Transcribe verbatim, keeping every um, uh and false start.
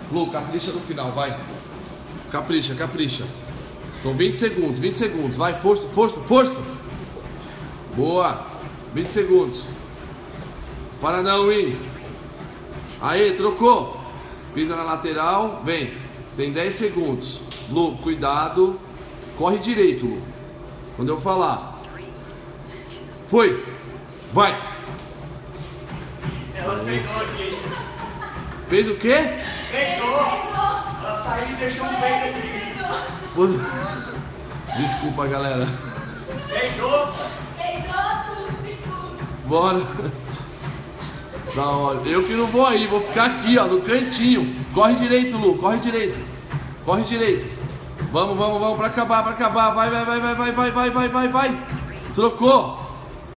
Lu, capricha no final, vai. Capricha, capricha. São vinte segundos, vinte segundos. Vai, força, força, força. Boa. vinte segundos. Para não ir. Aí, trocou. Pisa na lateral, vem. Tem dez segundos. Lu, cuidado. Corre direito, Lu. Quando eu falar. Foi. Vai. Ela pegou aqui. Fez o quê? Pegou. Ela saiu e deixou um peido aqui. Desculpa, galera. Pegou. Bora. Da hora. Eu que não vou aí, vou ficar aqui, ó, no cantinho. Corre direito, Lu, corre direito. Corre direito. Vamos, vamos, vamos, pra acabar, pra acabar. Vai, vai, vai, vai, vai, vai, vai, vai, vai, vai. Trocou.